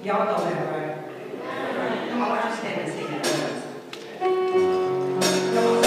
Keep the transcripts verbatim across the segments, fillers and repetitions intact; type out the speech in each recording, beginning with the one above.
Y'all know that, right? Come on, why don't you stand and sing that with us? Come on,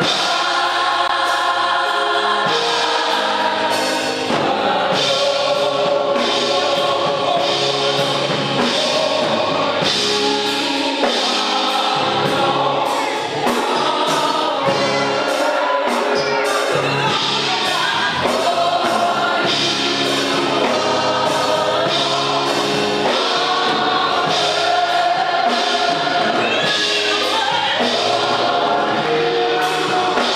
Thank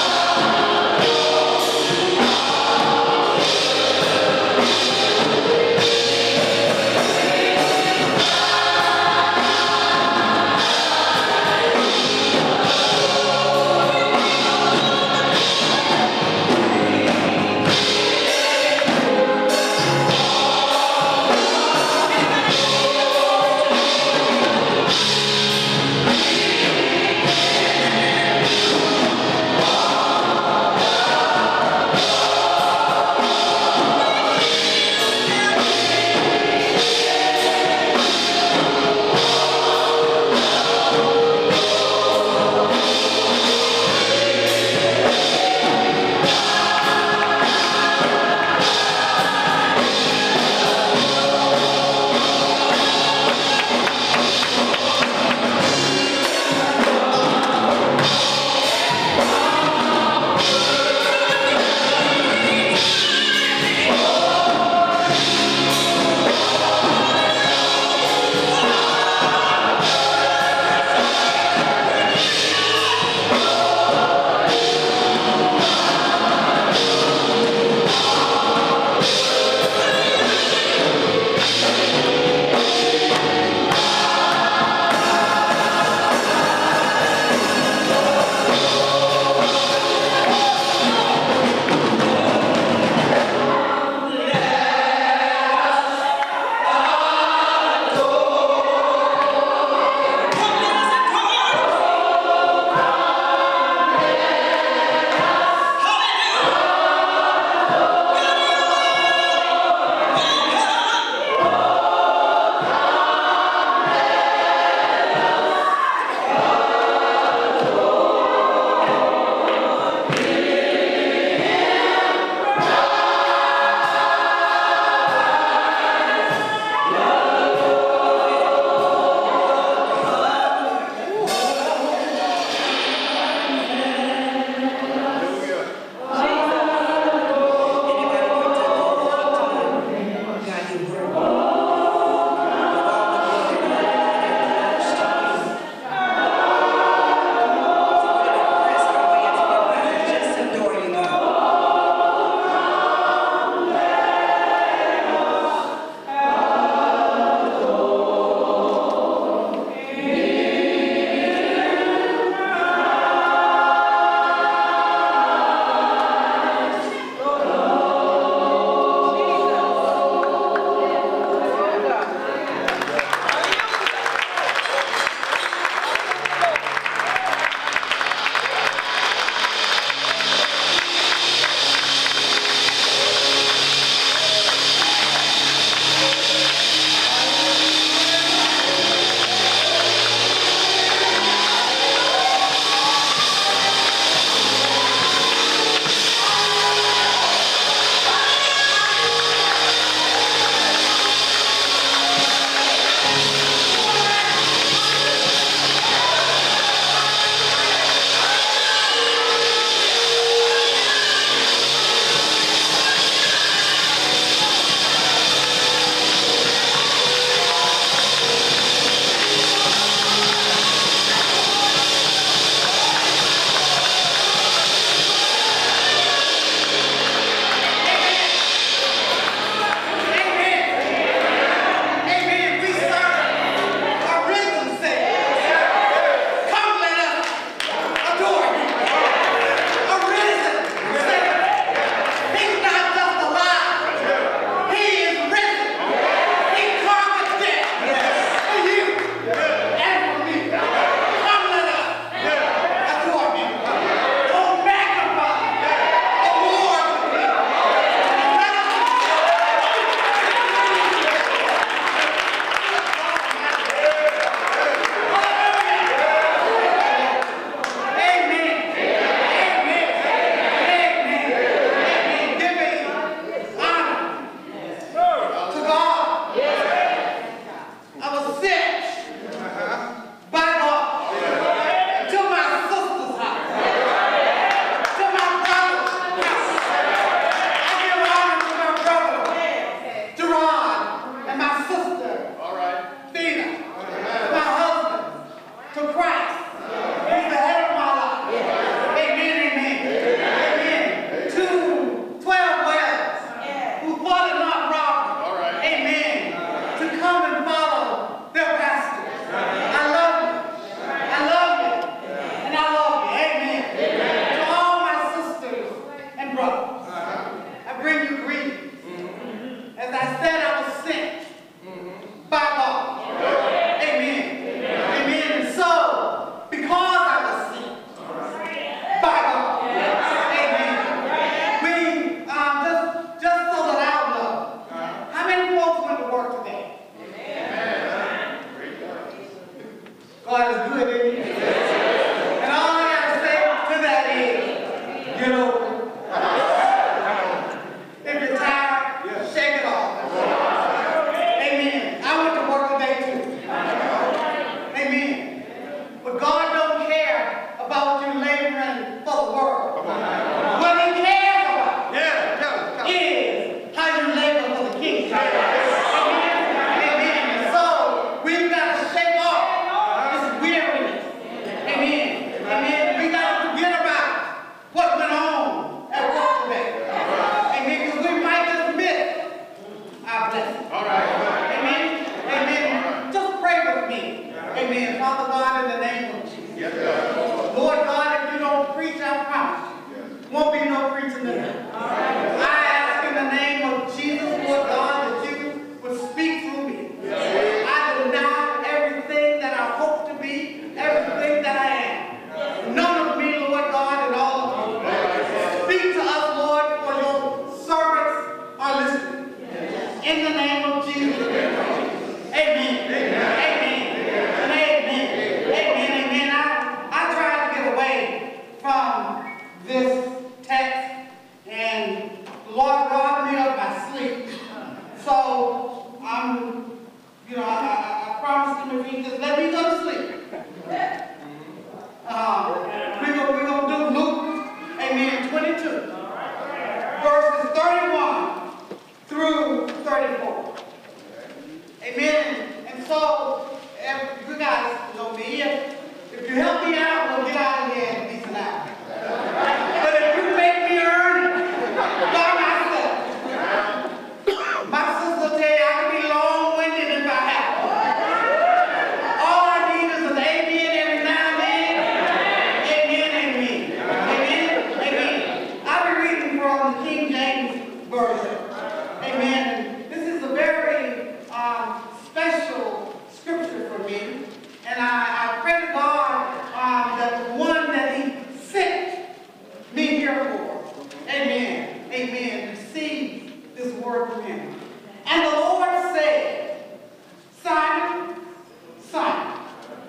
Version. Amen. This is a very um, special scripture for me. And I, I pray to God um, that the one that He sent me here for, amen, amen, receive this word from Him. And the Lord said, Simon, Simon,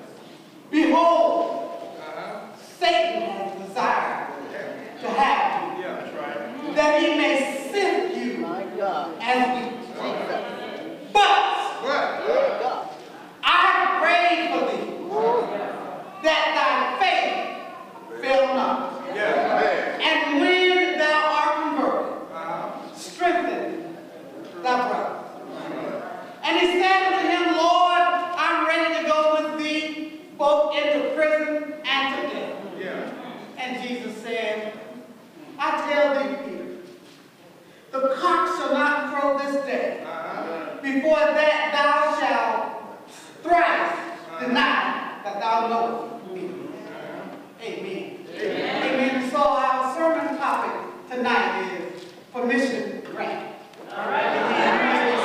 behold, Satan has desired to have you, yeah, that's right, that he may sift you as wheat. But I pray for thee that thy faith fail not. Yeah. And when thou art converted, strengthen thy brother. And he said unto him, Lord, I'm ready to go with thee both into prison and to death. Yeah. And Jesus said, I tell thee, Peter, the cock shall not crow this day, uh-huh, before that thou shalt thrice uh-huh. deny that thou knowest me. Uh-huh. Amen. Amen. Amen. So our sermon topic tonight is permission granted. All right. Amen.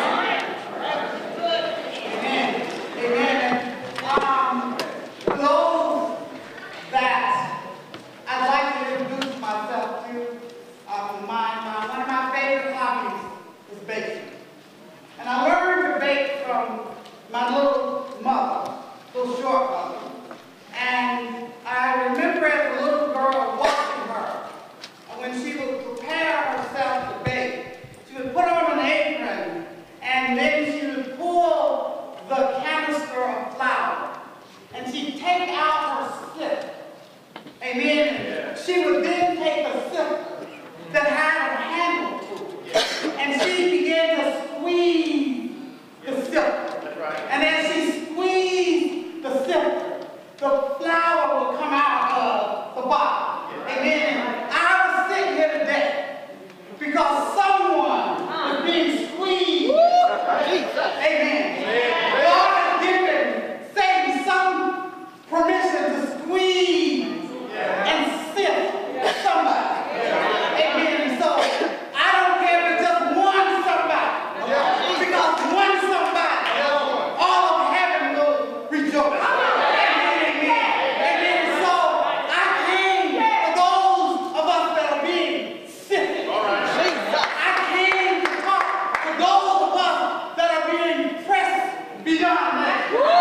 Amen. Amen. Um, for those that I'd like to introduce myself to, uh, my, my, one of my favorite hobbies is baking. And I learned to bake from my little mother, little short mother. And I remember as a little girl watching her, when she would prepare herself to bake, she would put on an apron, and then she would pull the canister of flour, and she'd take out her sieve. Amen. Yeah. She would then take a sifter that had a handle to it, and she began to squeeze the sifter. That's right. And as she squeezed the sifter, the flour would come out of the bottom. Yeah. Amen. And I was sitting here today because someone was being squeezed. Amen. Amen. God has given Satan some permission to squeeze, yeah, and sift somebody. Yeah. Amen. So I don't care if it's just one somebody, yeah, because one somebody, yeah, all of heaven will rejoice. Amen. Amen. Amen. So I came for those of us that are being sifted. All right. I came to talk for those of us that are being pressed beyond that.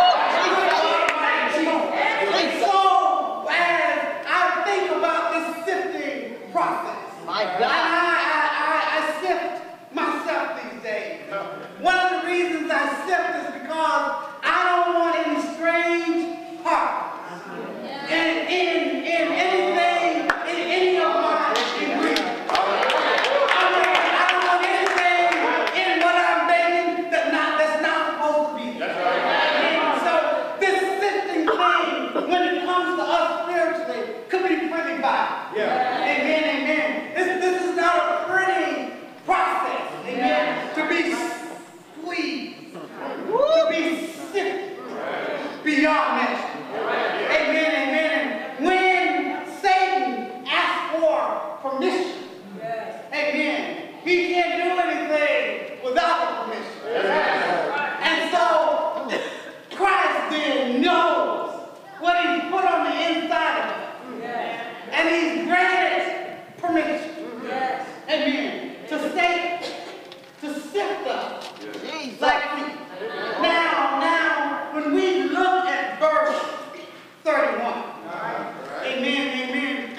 So as I think about this sifting process, my God, I, I, I, I sift myself these days. One of the reasons I sift is because I don't want any strange parts in, in, in anything, in any of my ingredients. I mean, I don't want anything in what I'm baking that not, that's not supposed to be there. And so this sifting thing, when it comes to us spiritually, could be pretty bad. Yeah. Amen, amen. This, this is not a pretty process, amen, to be squeezed, to be sifted beyond measure. Amen, amen. And when Satan asks for permission, amen, he can't do anything without the permission. And so Christ then knows what he's put on the inside of it. And he's granted permission. Amen. To say, to sift us like wheat. Now, now, when we look at verse thirty-one, amen, amen,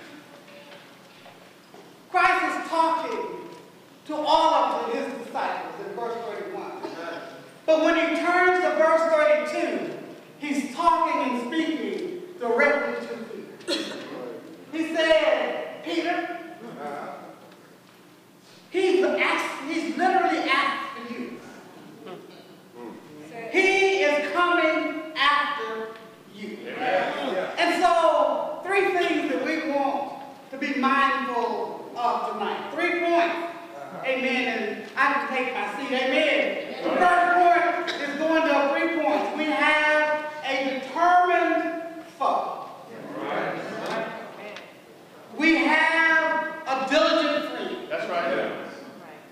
Christ is talking to all of his disciples in verse thirty-one. But when he turns to verse thirty-two, he's talking and speaking directly to Peter. He said, Peter, he's, asked, he's literally asking you. He is coming after you. And so, three things that we want to be mindful of tonight. Three points. Amen. And I can take my seat. Amen. The first point is going to three points. We have a determined foe. We have a diligent friend. That's right.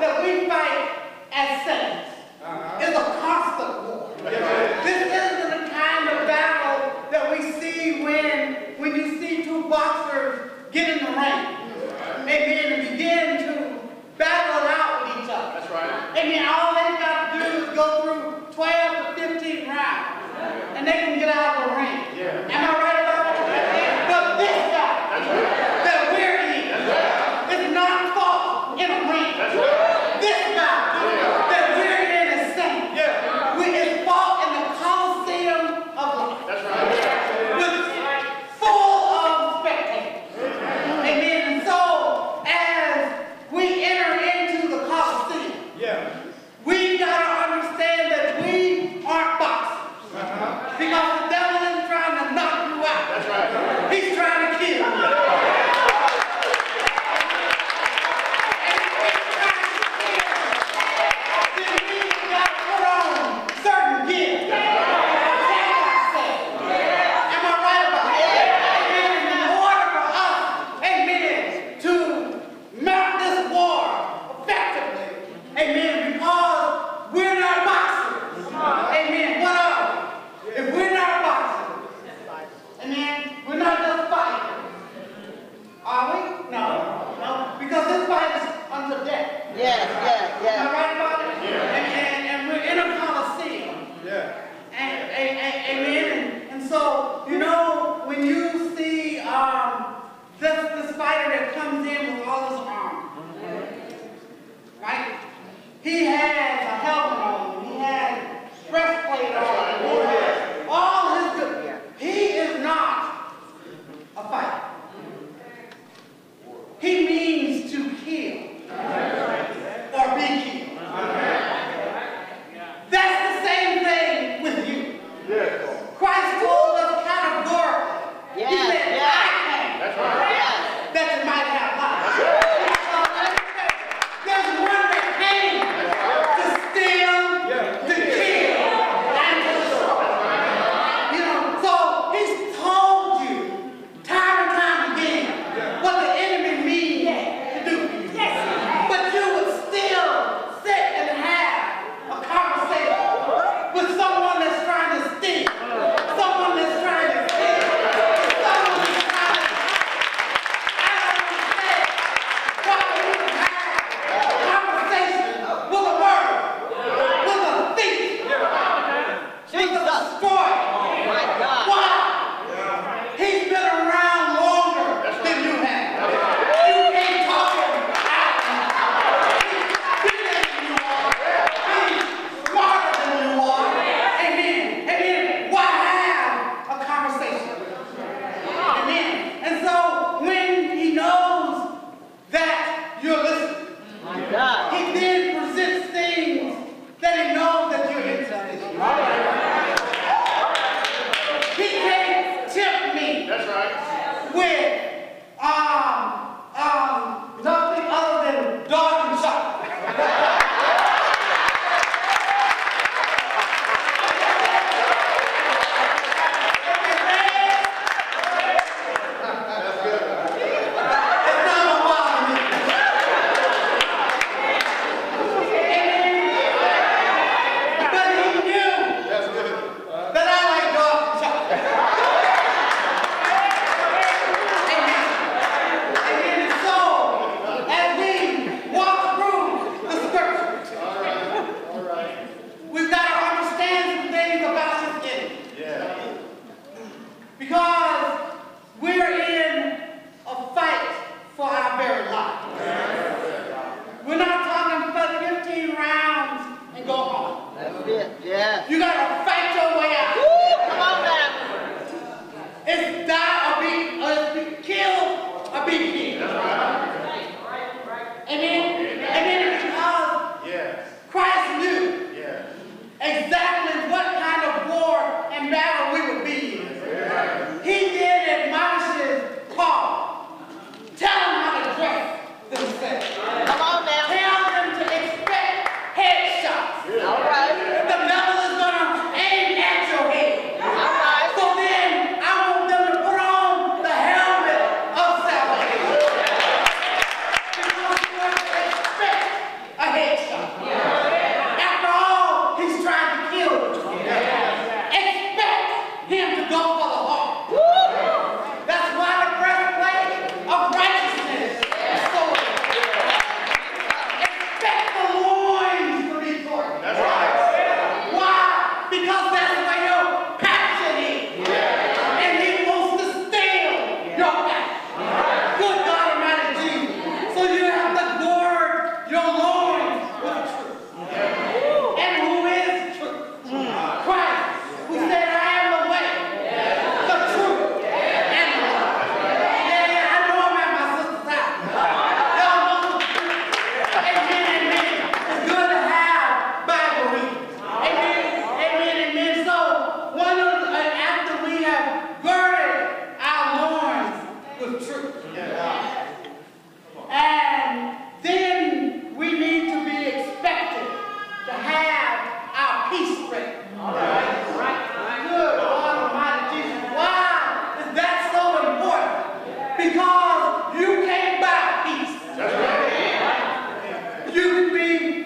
that we fight as saints is a constant war. This isn't the kind of battle that we see when, when you see two boxers get in the ring. Amen. And begin to battle it out with each other. That's right. Amen. All they've got to do is go through twelve to fifteen rounds. And they can get out of the ring. Yeah. Am I right about that? But this guy that we're in is not fought in a ring. This guy that we're in is saint. Yeah. We is fought in the Coliseum of life. That's right. With full of spectators. Amen. And so as we enter into the Coliseum, Yeah.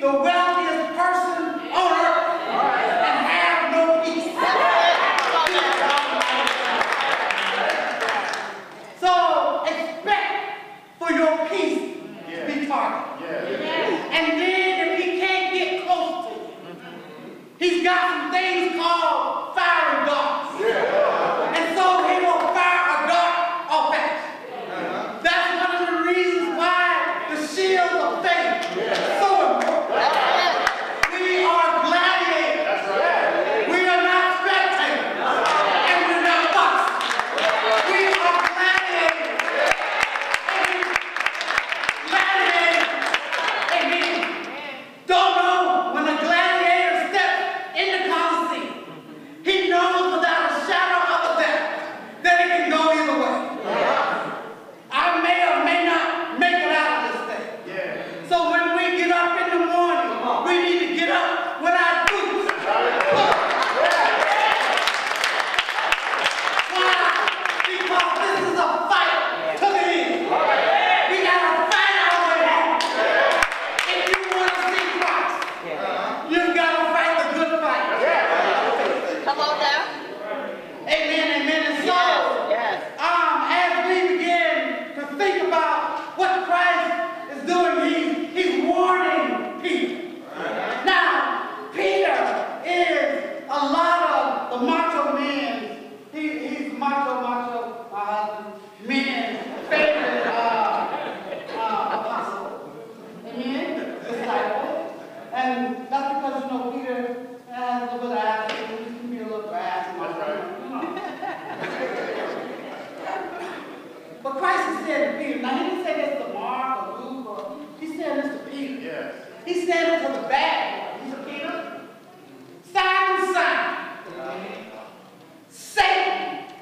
the wealthiest person on earth and have no peace. So expect for your peace to be targeted. And then if he can't get close to you, he's got some things called fiery darts. And so he will fire a dart off at you. That's one of the reasons why the shield of faith is so important. We are gladiators. We are not spectators. And we're not boxers. We are gladiators. Gladiators. Amen. Don't know when a gladiator steps in the Colosseum. He knows without a shadow of a doubt that it can go either way. I may or may not make it out of this thing. So when we get up in the morning, we need to get up with our boots. Why? Because this is a fight to the end. We got to fight our way home. If you want to see Christ, you've got to fight the good fight. Come on now. Amen, amen. And so, Yes. um, as we begin to think about what Christ is doing, he's, he's warning Peter. Now, Peter is a lot of the macho men. He, he's macho, macho, my husband, men's favorite uh, uh, apostle. Amen? Disciple. And that's because, you know, Peter has a little bit of attitude. He can be a little brash. And all that. But Christ is saying to Peter, now he didn't say this to Mark or Luke, or he's saying this to Peter. Yes. He's saying this to the bad boy. He said, Peter, Simon, Simon, Satan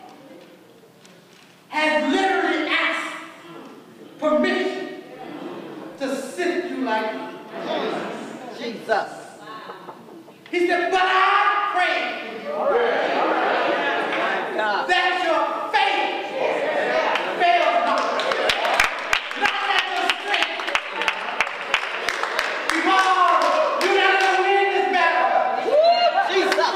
has literally asked permission to sift you like wheat. Jesus. He said, but I pray My God. that your faith fails not. Not that your strength. Because you're not going to win this battle. Jesus.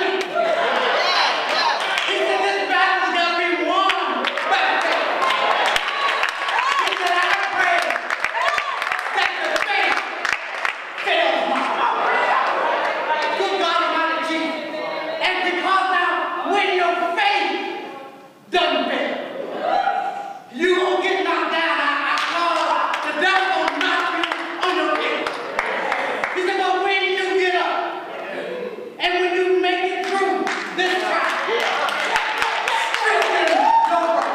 He said this battle is going to be won by faith. He said, I pray that your faith fails not. Good God Almighty Jesus. And because now, when your faith doesn't fail, you won't get knocked down. I, I call the devil gonna knock you on your feet. He said, but when you get up, and when you make it through this trial, strengthen your brother.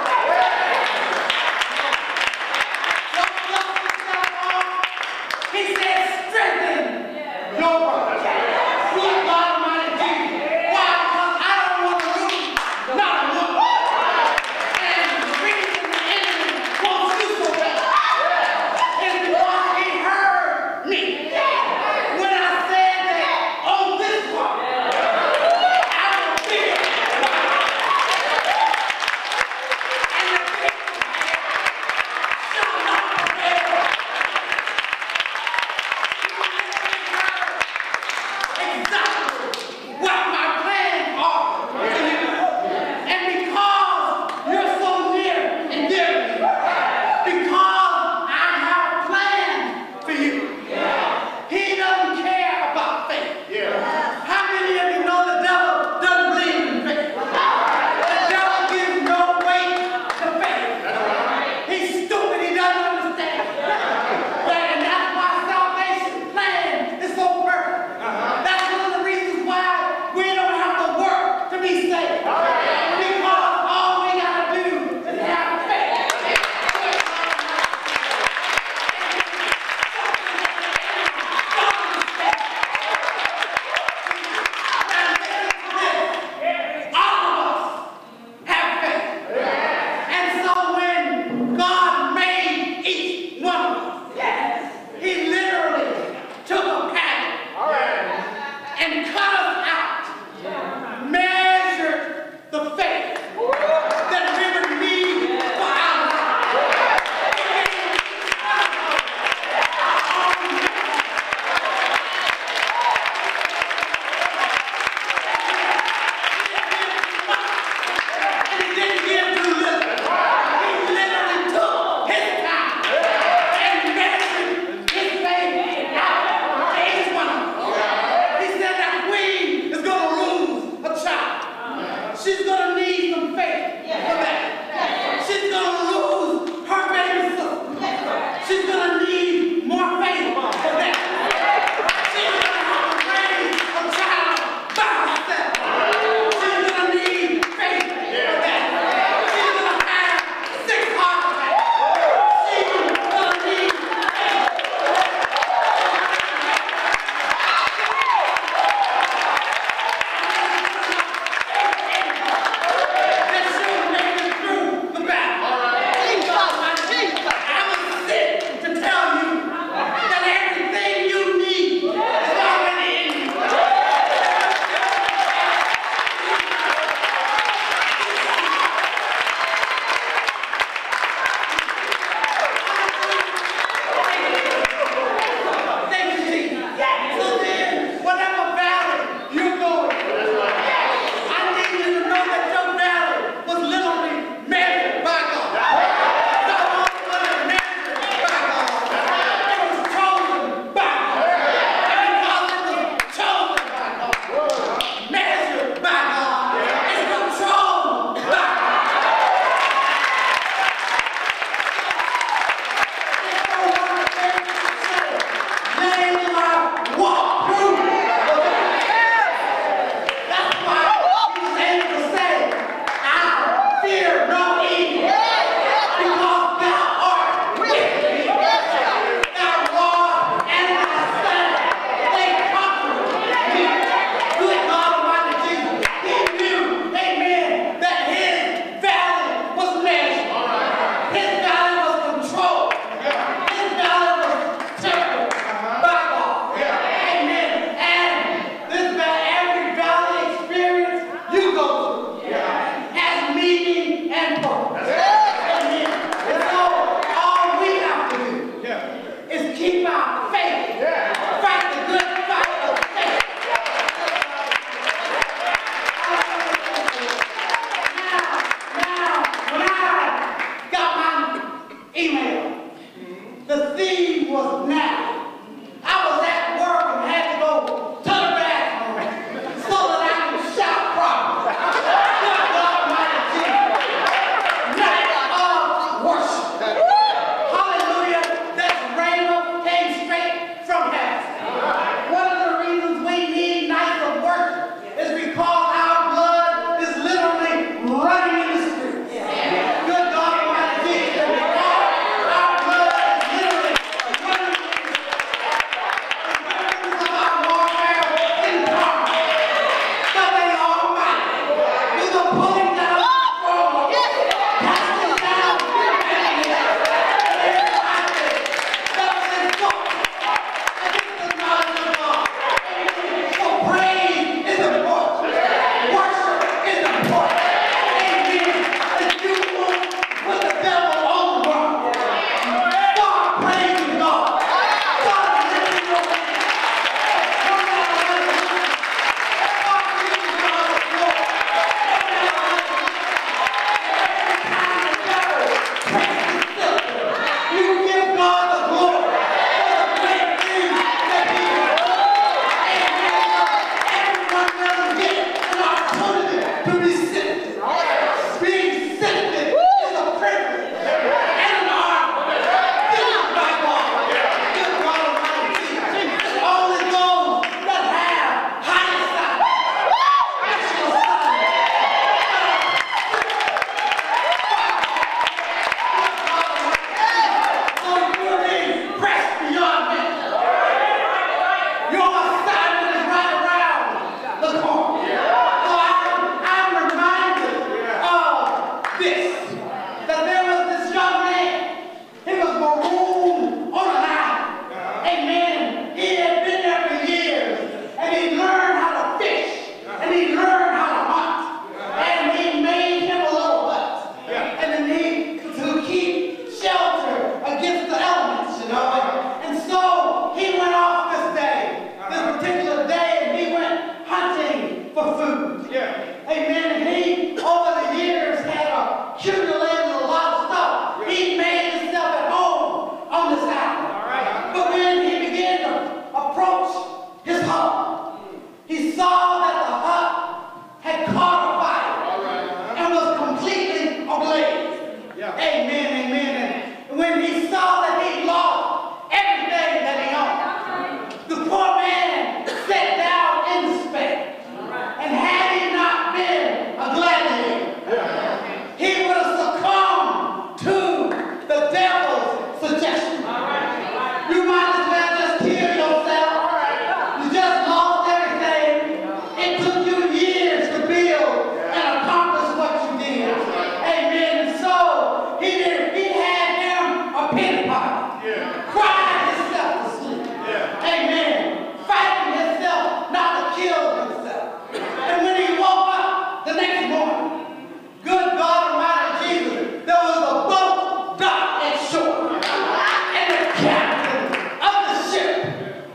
Don't dust yourself off. He said, strengthen your brother. Good God Almighty Jesus. Why? Because I don't want to lose, not a one. And the reason the enemy wants you so bad is because he heard me when I said that on this one, I will build. And the big shall not prevail.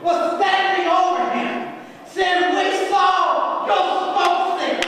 was standing over him, saying, we saw your smoke signal.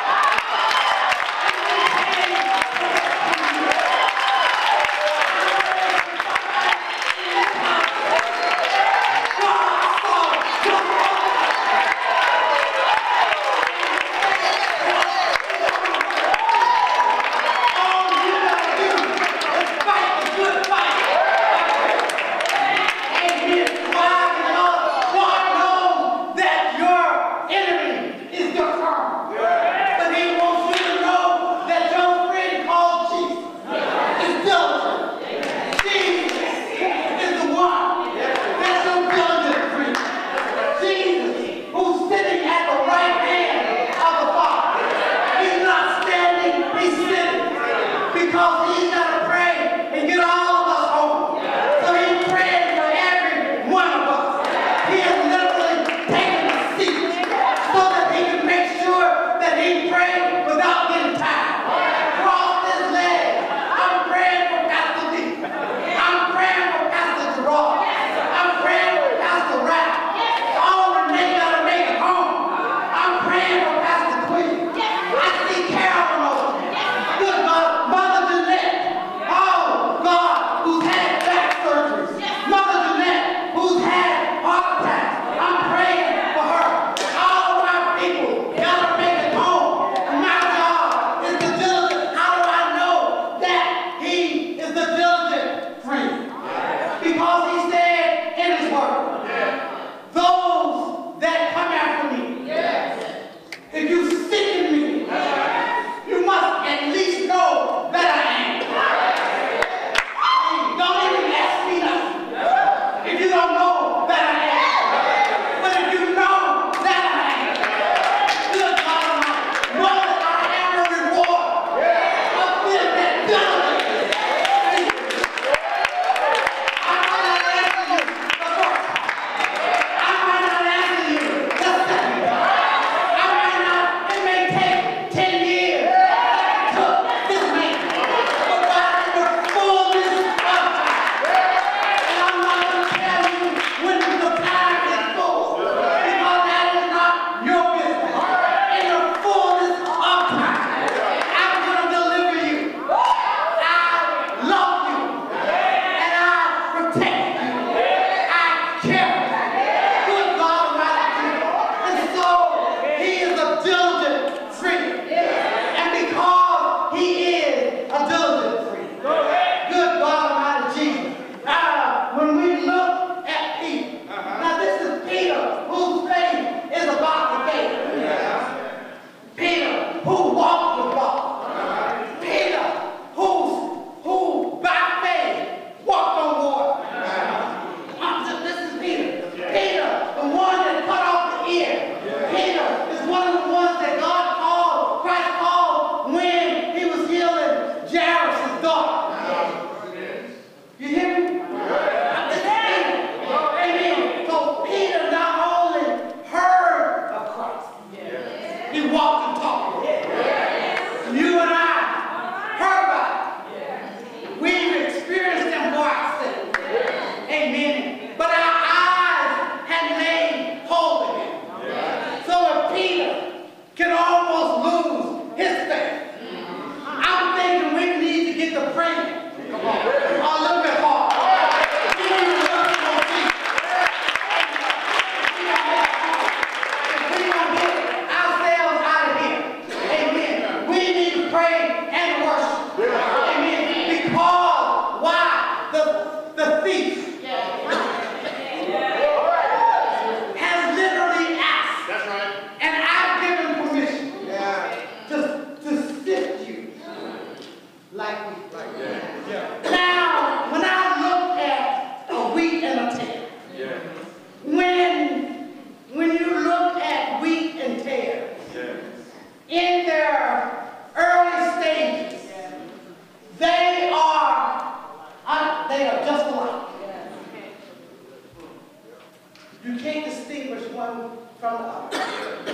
You can't distinguish one from the other.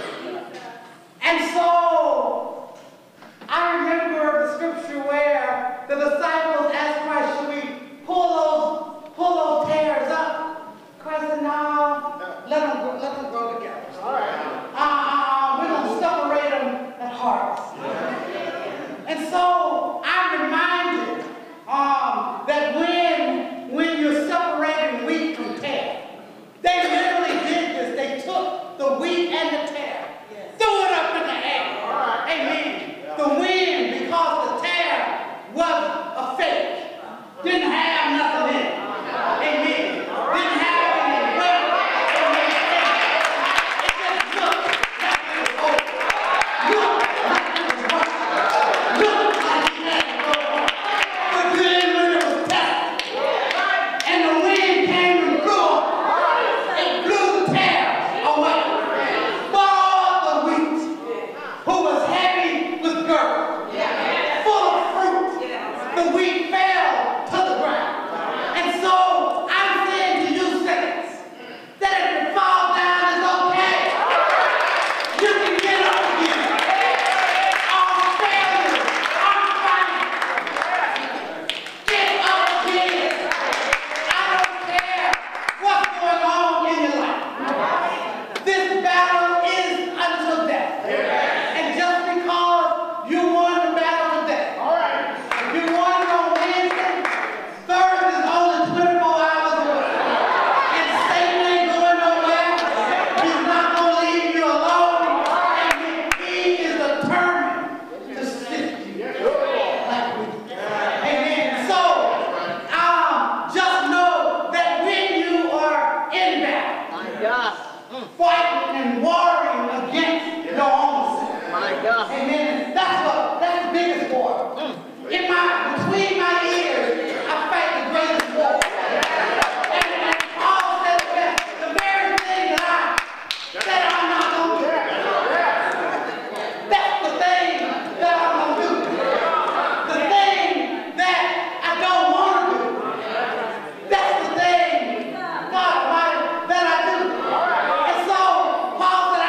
And so, I remember the scripture where the disciples asked Christ, should we pull those, pull those tares up? Christ said, no, let them, grow- let them grow together. All right. Uh, uh, we're going to separate them at harvest. And so I'm reminded um, that when, when you're separating wheat from tare, they literally did this. They took the wheat and the tare, threw it up in the air. Amen. The wind, because the tare was a fake, didn't have nothing in it. Amen. Didn't have any weight. Amen. It just looked like it was old. Looked like it was working. Looked like it had to go on. But then when it was tested, and the wind came and blew it, it blew the tare away. But all the wheat, who was heavy with girth, full of fruit, the wheat fell to the ground. And so I'm saying to you, saints, that if you fall down, it's okay. You can get up again. All failures are fine. Get up again. I don't care what's going on in your life. This battle is until death. And just because you won the battle today, you won it on Wednesday, Thursday is only twenty-four hours away. And Satan ain't going nowhere. He's not going to leave you alone. And he is determined to sift you like wheat. Amen. So, um, just know that when you are in battle, My God. fighting and warring against your own self, My God. amen. That's what, that's the biggest war. In my, between my ears, I fight the greatest war. And, and Paul said that the very thing that I said I'm not going to do, that's the thing that I'm going to do. The thing that I don't want to do, that's the thing, God Almighty, that I do. And so Paul said,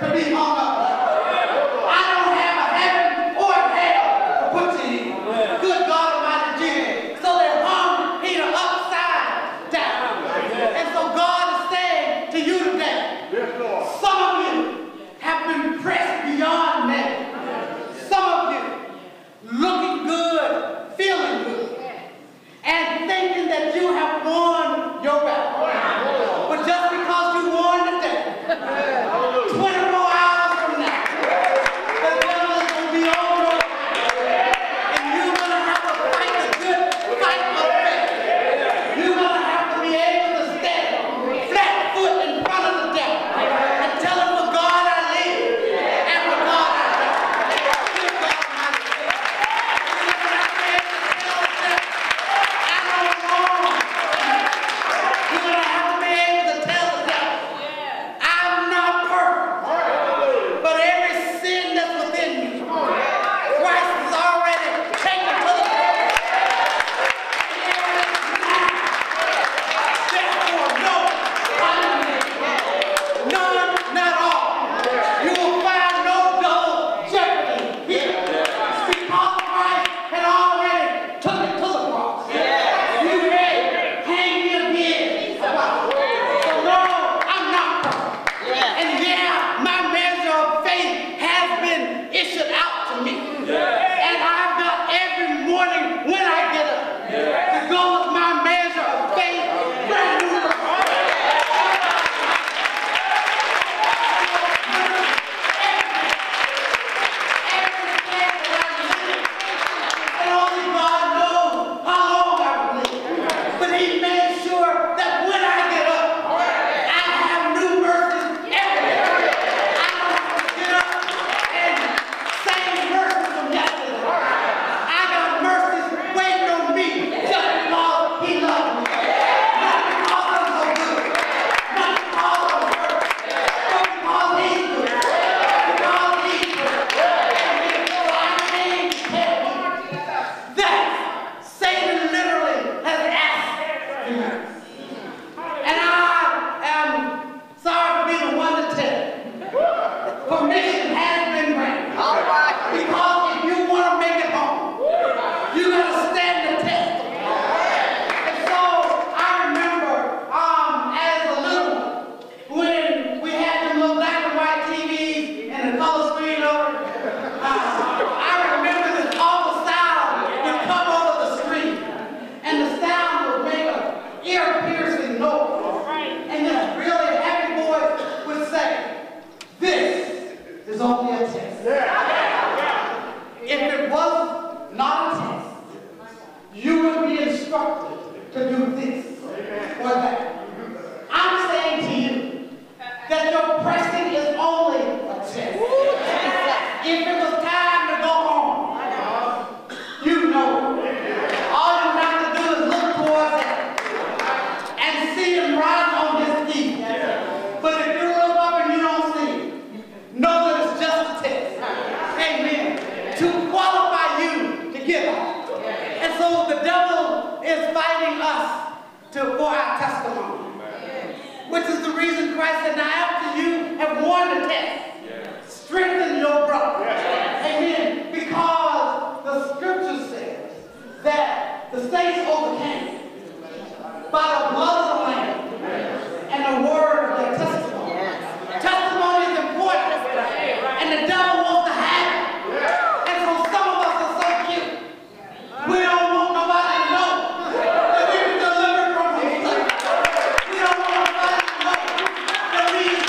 to be hung up. I don't have a heaven or a hell to put you in. Good God Almighty Jesus. So they hung Peter upside down. And so God is saying to you today, some of you have been pressed beyond that. Some of you looking good, feeling good, and thinking that you have won your battle. But just because you won today, twenty-four hours from now, the devil is going to be on your side. And you're going to have to fight the good fight of faith. You're going to have to be able to stand flat foot in front of the devil and tell him, for God I live, and for God I die. Good God Almighty. You're going to have to be able to tell the devil, I don't know. You're going to have to be able to tell the devil, I'm not perfect, but every sin that's within me, Christ has already taken to the cross. Therefore, no condemnation. None, not all. You will find no double jeopardy here. Because Christ had already took it to the cross. You may hang me again. So no, I'm not perfect. And yeah, my measure of faith has been issued out to me. And I've got every morning when I get up to go with my measure of faith, brand new mercy. Every day that I live, and only God knows how long I will live. But He made sure that when I get up, I have new mercies every day. I don't have to get up and same mercies from yesterday. I got mercies waiting on me just because He loves me. Not because I'm so good. Not because I'm perfect. But because He's good. Because He's good. So I came to tell you that Satan literally has asked for you. And I am sorry to be the one to tell you. Permission has been granted. All right. Because if you want to make it home, you got to stand the test. And so I remember um, as a little one, when we had them little black and white T Vs and the color screen over, uh, I remember this awful sound would come over the screen. And the sound would make an ear-piercing noise. And this really happy voice would say, this is only a test. If it was not a test, you would be instructed to do this or that. I'm saying to you that your pressing is only a test. If it was time to go home, you know. All you have to do is look towards it and see Him rise on His feet. But if you look up and you don't see Him, know that it's just a test. Amen. To qualify you to give up. And so the devil is fighting us to, for our testimony. Which is the reason Christ said, now after you have won the test, strengthen your brother. Amen. Because the scripture says that the saints overcame by the blood of the Lamb and the word of their testimony. Testimony is important, and the devil wants to have it. And so some of us are so cute. We don't want nobody to know that we were delivered from some stuff. We don't want nobody to know that we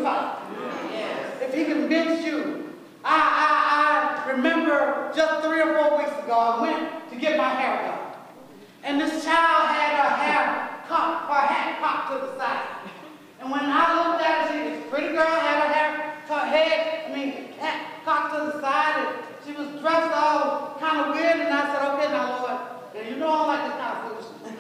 suicide. If he convinced you. I, I, I remember just three or four weeks ago, I went to get my hair done. And this child had her hair cocked, her hat cocked to the side. And when I looked at her, she, this pretty girl had her hair, her head, I mean, hat cocked to the side, and she was dressed all kind of weird, and I said, okay, now, Lord, you know I don't like this kind of foolishness.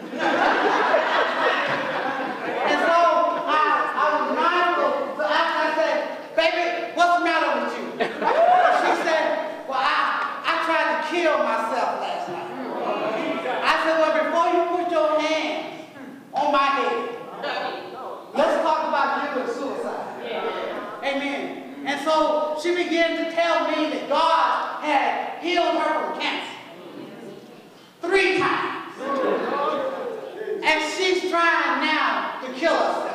And so I, I was mindful, so after I said, baby, what's the matter with you? She said, well, I, I tried to kill myself last night. I said, well, before you put your hands on my head, let's talk about you and suicide. Amen. And so she began to tell me that God had healed her from cancer three times. And she's trying now to kill herself.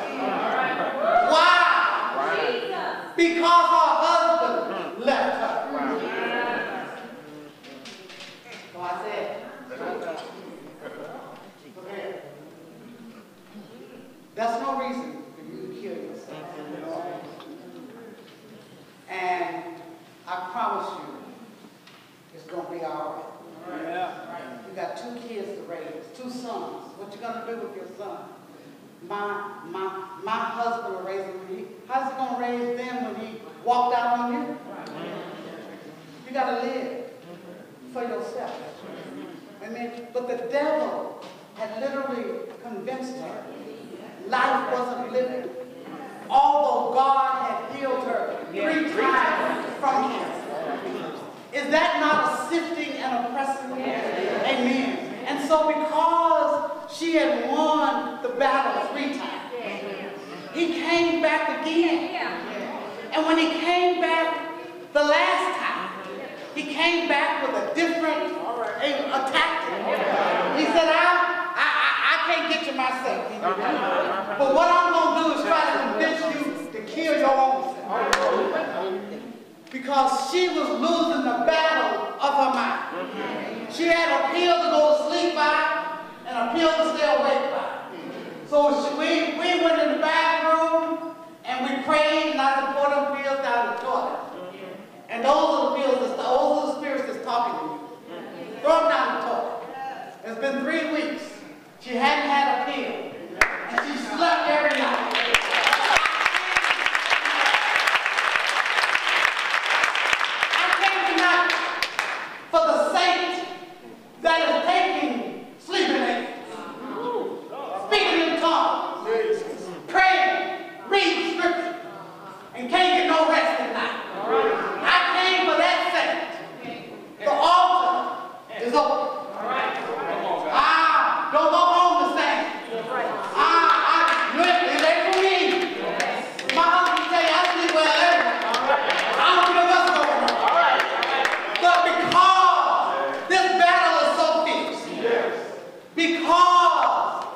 Why? Because her husband left her. So I said, okay, that's no reason for you to kill yourself. And I promise you, it's going to be all right. Yeah. You got two kids to raise, two sons. What you going to do with your son? My, my, my husband will raise them. He, how's he going to raise them when he walked out on you? You got to live for yourself. Amen. But the devil had literally convinced her life wasn't living. Although God had healed her three times from cancer. Is that not a sifting and a pressing? Amen. And so because she had won the battle three times, he came back again. And when he came back the last time, he came back with a different a, a tactic. He said, I, I, I, I can't get you myself. But what I'm going to do is try to convince you to kill your own self. Because she was losing the battle of her mind. She had a pill to go to sleep by and a pill to stay awake by. So she, we, we went in the bathroom and we prayed, and I said, pour them pills down the toilet. And those are the pills, those are the spirits that's talking to you. Throw them down the toilet. It's been three weeks. She hadn't had a pill. And she slept every night. I came tonight for the saint that is taking sleeping aids, speaking in tongues, praying, reading scripture, and can't get no rest at night. I came for that saint. The altar is open. Ah, don't go home the same. Ah, I, it ain't for me. My husband tell you I sleep well every night. I don't care what's going on. But because this battle is so fierce, because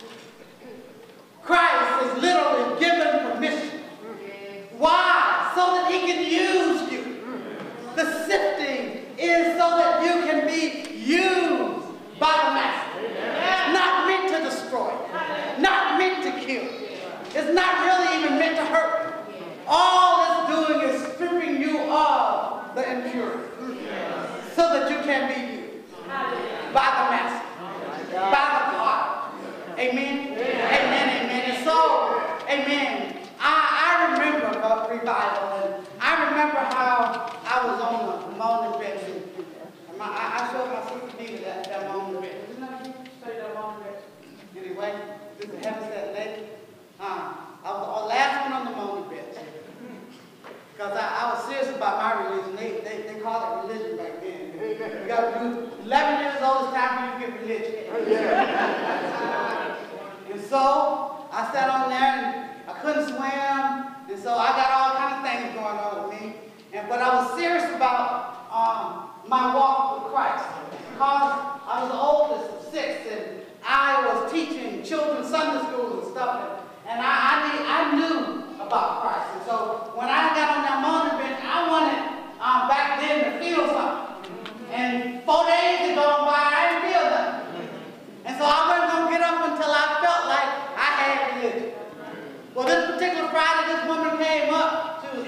Christ is literally given permission. Why? So that he can use you. The sifting is so that you can be used by the Master. Not meant to destroy. Not meant to kill. It's not really even meant to hurt. All it's doing is stripping you of the impurity. So that you can be used by the Master. By the Father. Amen? Amen, amen. And so, amen. I, I remember the revival, and I remember how I was on the moaning bed. And my, I, I showed my sister Nita that, that moaning bed. Isn't that you? Show you that moaning bed? Anyway, this is heaven set lady. Uh, I was the last one on the moaning bed. Because I, I was serious about my religion. They, they, they called it religion back then. You got to do eleven years old, it's time for you to get religion. And so I sat on there and I couldn't swim, and so I got all kinds of things going on with me. And but I was serious about um, my walk with Christ, because I was the oldest of six, and I was teaching children Sunday schools and stuff, and I, I, need, I knew about Christ. And so when I got on that mountain bench, I wanted um, back then to feel something. And four days had gone by, I didn't feel nothing. And so I wasn't going to get up until I felt like I had religion. Well, this particular Friday, this woman came up.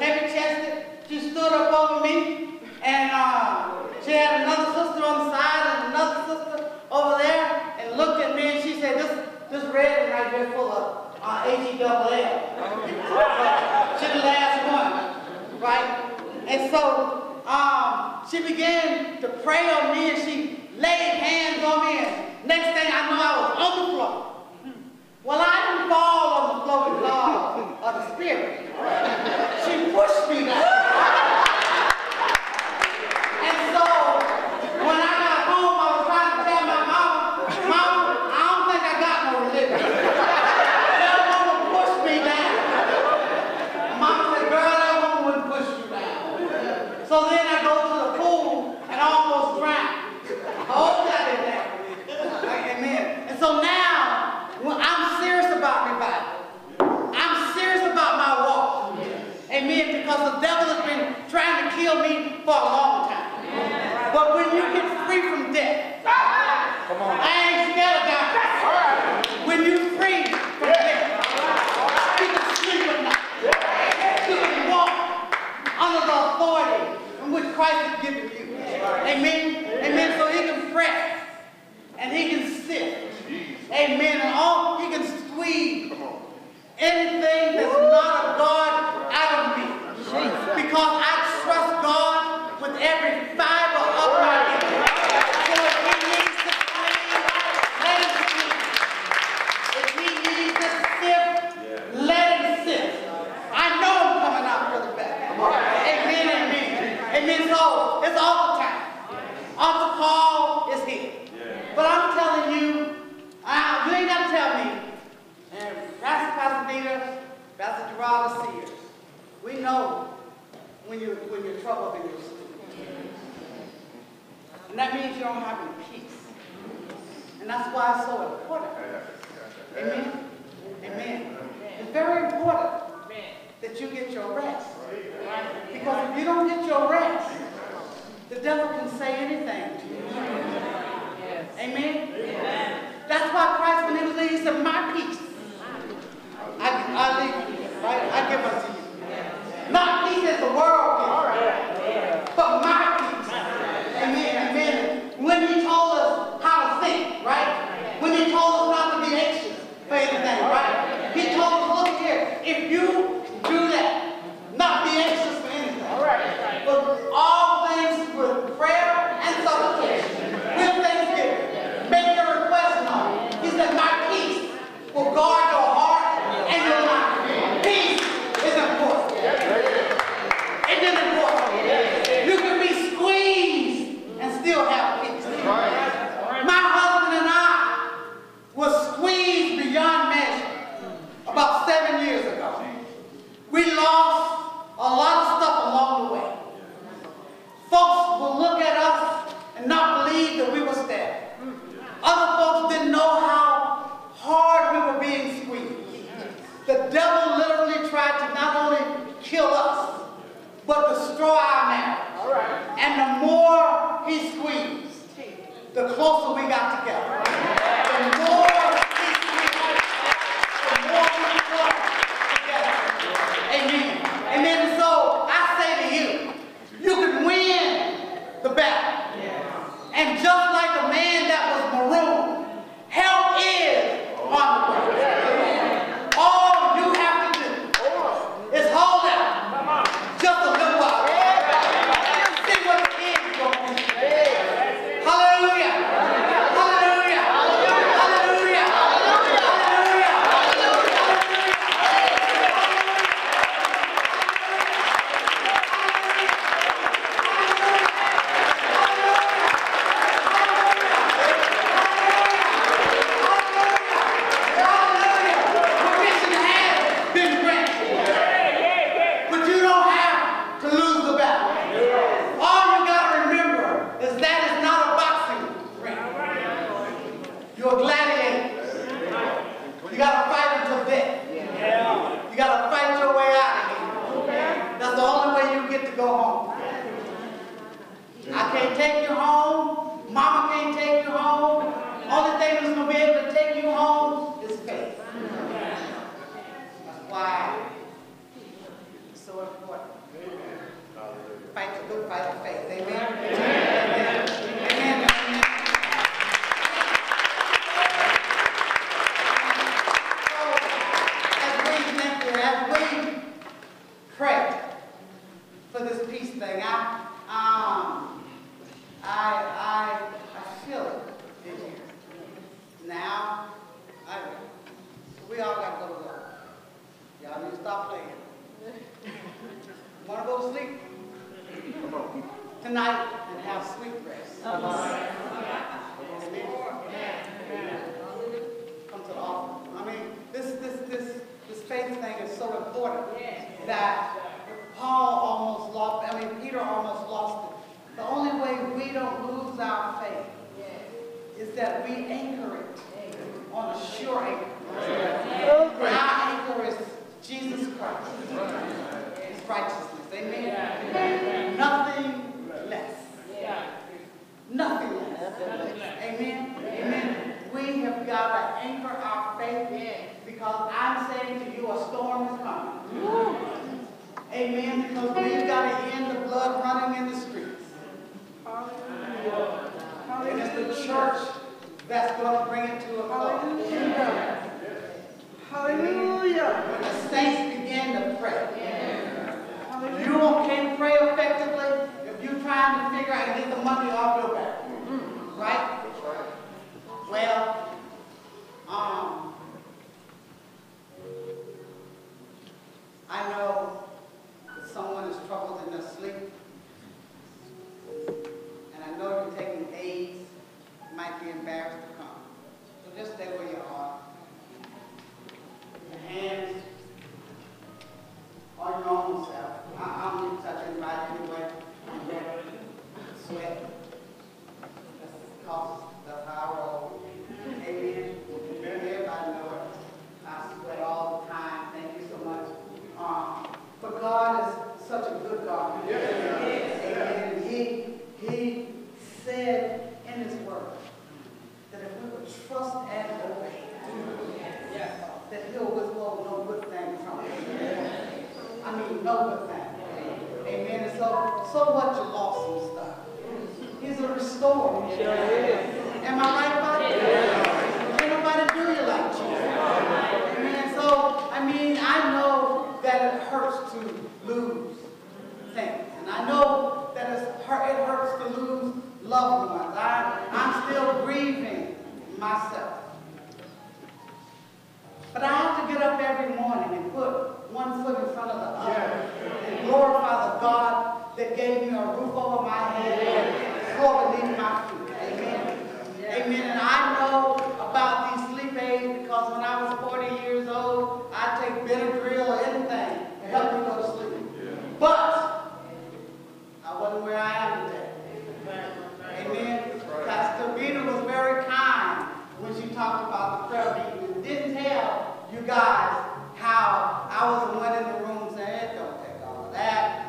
heavy chested. She stood up over me, and uh, she had another sister on the side and another sister over there, and looked at me and she said, "This this red is right here full of uh, H E double L." She the last one, right? And so um, she began to pray on me, and she laid hands on me, and next thing I know, I was on the floor. Well, I didn't fall on the floor because of the Spirit. She pushed me down. And so, when I got home, I was trying to tell my mama, "Mama, I don't think I got no religion." That woman pushed me down. Mama said, "Girl, that woman wouldn't push you down." So then I go to the pool and almost drown. I hope that didn't happen. Amen. And so now, when I'm serious about revival. I'm serious about my walk. Amen. Because the devil has been trying to kill me for a long time. But when you get free from death, I ain't scared of God. When you're free from death, you can sleep at night. You can walk under the authority in which Christ has given you. Amen. Amen. So he can press and he can sift. Amen. And all he can squeeze anything that's not of God out of me. Because I trust God with every fiber of my being. So if he needs to squeeze, let him squeeze. If he needs to sift, let him sift. I know I'm coming out for the back. Amen, amen. Amen. So it's all the time. Altar call is here. But I'm telling you, Uh, you ain't got to tell me. And Pastor Pasadena, Pastor Gerard Sears, we know when you're, when you're troubled in your sleep. And that means you don't have any peace. And that's why it's so important. Amen? Amen. It's very important that you get your rest. Because if you don't get your rest, the devil can say anything to you. Amen? That's why Christ, when he was there, he said, "My peace, I, I leave you, right? I give unto you. Not peace as the world gives, but my peace." Amen, amen. When he told us how to think, right? When he told us not to be anxious for anything, right? He told us, look here, if you do that, not be anxious for anything, but all things with prayer and supplication, with thanksgiving, make your request known. He said, "My peace will guard your heart and your mind." Peace is important. It is important. You can be squeezed and still have peace. My husband and I were squeezed beyond measure about seven years ago. We lost a lot of stuff along the way. Folks will look at us and not believe that we were stabbed. Other folks didn't know how hard we were being squeezed. The devil literally tried to not only kill us, but destroy our marriage. And the more he squeezed, the closer we got together. The more he squeezed, the more we got together. Amen. Amen. So I say to you, you can win the battle. And just like the man that was marooned, help is on the way. All you have to do is hold out just a little while. See what the end is going to be. Hallelujah. Hallelujah. tonight and have sweet rest. Uh-huh. Come to the altar. I mean, this this this this faith thing is so important that Paul almost lost. I mean, Peter almost lost it. The only way we don't lose our faith is that we anchor it on a sure anchor. And our anchor is Jesus Christ, His righteousness. Amen. Nothing less. Nothing less. Amen. Amen. We have got to anchor our faith because I'm saying to you, a storm is coming. Amen. Because we've got to end the blood running in the streets. And it's the church that's going to bring it to a close. Hallelujah. When the saints begin to pray. You can't pray effectively if you're trying to figure out and get the money off your back. Right? Well, um, I know that someone is troubled in their sleep. And I know you're taking aids. You might be embarrassed to come. So just stay where you are. Your hands on your own self. I, I don't need to touch anybody anyway. Sweat. That's because that's how I roll. Amen. Everybody know it. I sweat all the time. Thank you so much. Um, but God is such a good God. Amen. And He He said in His Word that if we would trust and obey, that He'll withhold no good thing from us. I mean, no good thing. Amen. And so, so what you lost some stuff. He's a restorer. Am I right about it? Ain't nobody do you like Jesus. Amen. So, I mean, I know that it hurts to lose things. And I know that it's hurt, it hurts to lose loved ones. I, I'm still grieving myself. But I have to get up every morning and put one foot in front of the other and glorify the God that gave me a roof over my head and floor beneath my feet. Amen. Amen. And I know about these sleep aids because when I was forty years old, I'd take Benadryl or anything to help me go to sleep. But I wasn't where I am today. Amen. Pastor Rita was very kind when she talked about the prayer meeting and didn't tell you guys how I was the one in the room saying, it don't take all of that.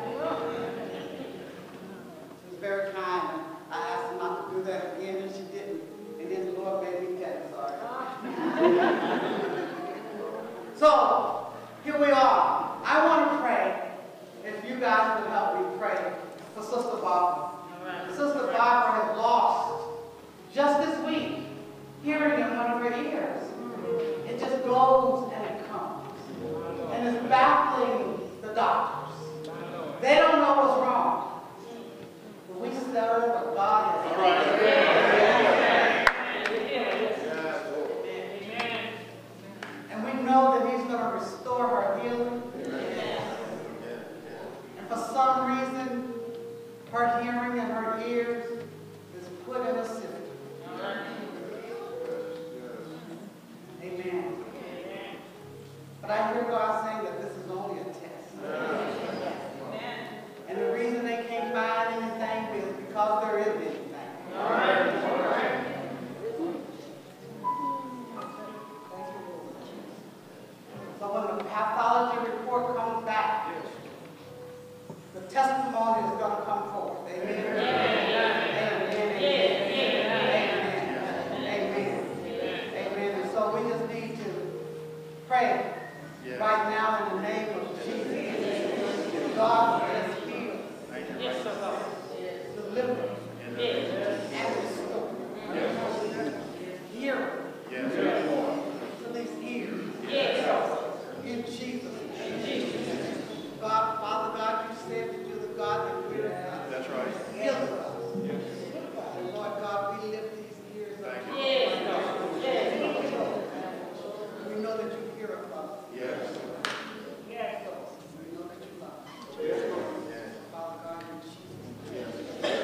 She was very kind. And I asked her not to do that again, and she didn't. And then the Lord made me tell her, sorry. So, here we are. I want to pray, if you guys would help me pray for Sister Barbara. Sister Barbara has lost, just this week, hearing in one of her ears. It just goes and it comes. And it's baffling the doctors. They don't know what's wrong. But we serve a God that's right. And we know that He's going to restore her healing. And for some reason, her hearing and her ears is put in a system. Amen. But I hear God saying that this is only a test. And the reason they can't find anything is because there isn't anything. All right. All right. So when the pathology report comes back, the testimony is going to come forth. Amen. Amen. Amen. Amen. Amen. Amen. And so we just need to pray right now in the name of Jesus. God has healed, delivered, and restored. Hear to these ears. In Jesus' name. God, Father God, you said that you're the God that hears us. That's right. Heal us. And Lord God, we lift these ears up. Yes. We know that you hear us, Father. Yes. Yes. We know that you love us. Yes. Father God, in Jesus' name.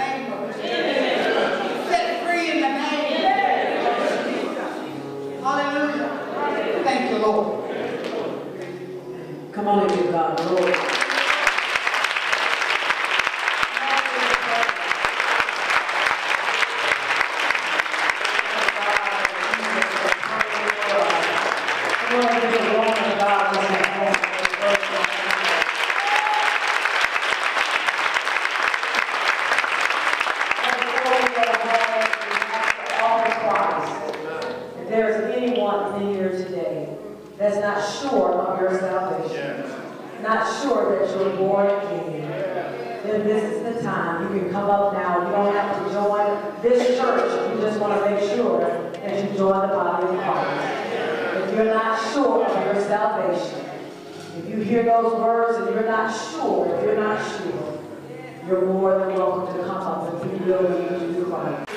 name of Jesus. Set free in the name of Jesus. Hallelujah. Thank you, Lord. Come on and give God glory. If there is anyone in here today that's not sure of your salvation, not sure that you're born again, then this is the time. You can come up now. You don't have to join this church. You just want to make sure that you join the body of Christ. If you're not sure of your salvation, if you hear those words and you're not sure, if you're not sure, you're more than welcome to come up and be willing to do Christ.